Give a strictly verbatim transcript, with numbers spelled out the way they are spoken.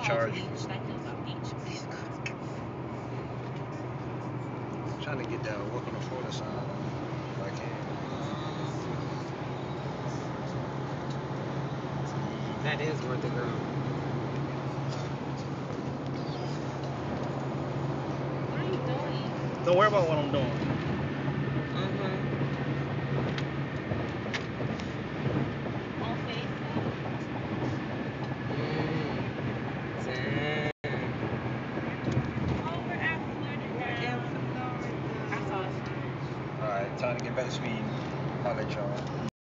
charge. Beach. That feels like beach. I'm trying to get that welcome to Florida sign if I can. That is worth it, girl. What are you doing? Don't worry about what I'm doing. Mm-hmm. On Facebook? Mm. Over at Florida now. I saw a sign. Alright, time to get back to speed. Holla at y'all.